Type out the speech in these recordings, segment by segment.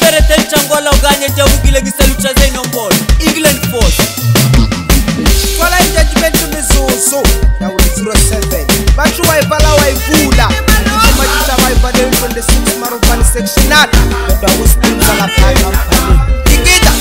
Tere ten changola uganye jawugile gisalucha zeno mbol England Force Kwala judgment mizuzu ya uli 07 Bachu waipala waivula Nishima jita waipade 26 marufani sectionat Beba uspinza la paka mpani Ikita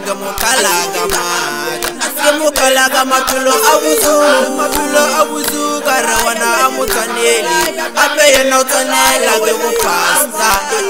Mukalaga mapulo abuzu karawana amutaneli abe no tanela ke mupasta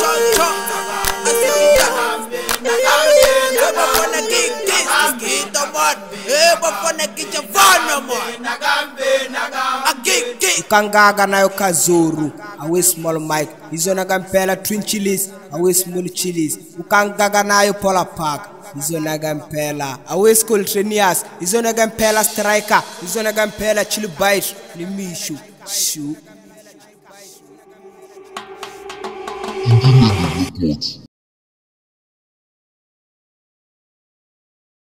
Kangaga nayo Kazuru awe small mic izona kampela twin chilies awe small chilies ukangaga nayo Polar Park izona kampela awe school trainers izona kampela striker izona kampela chill bite limishu shu Independent reports.